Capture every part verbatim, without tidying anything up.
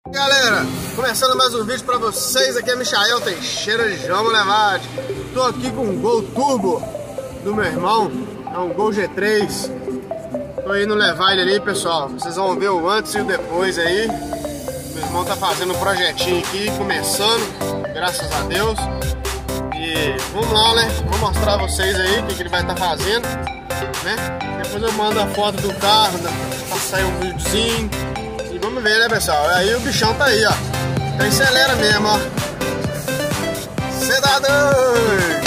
Galera, começando mais um vídeo pra vocês, aqui é Michael Teixeira de João Levade. Tô aqui com um Gol Turbo do meu irmão, é um Gol G três. Tô indo levar ele ali, pessoal. Vocês vão ver o antes e o depois aí. Meu irmão tá fazendo um projetinho aqui, começando, graças a Deus. E vamos lá, né? Vou mostrar a vocês aí o que, que ele vai estar tá fazendo, né? Depois eu mando a foto do carro, né? Pra sair um videozinho. E vamos ver, né, pessoal? Aí o bichão tá aí, ó. Então acelera mesmo, ó. Cê tá doido!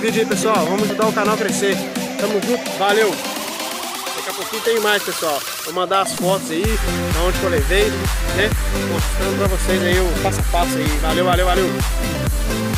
vídeo aí, pessoal. Vamos ajudar o canal a crescer. Tamo junto, valeu! Daqui a pouquinho tem mais, pessoal. Vou mandar as fotos aí, da onde que eu levei, né? Mostrando pra vocês aí o passo a passo aí. Valeu, valeu, valeu!